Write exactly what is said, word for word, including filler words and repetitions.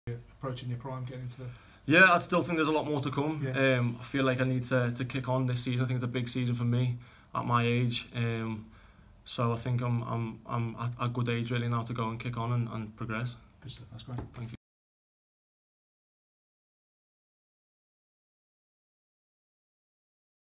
approaching your prime, getting into the... Yeah, I still think there's a lot more to come. Yeah. Um, I feel like I need to, to kick on this season. I think it's a big season for me at my age. Um, so I think I'm I'm I'm at a good age really now to go and kick on and, and progress. Good stuff, that's great. Thank you.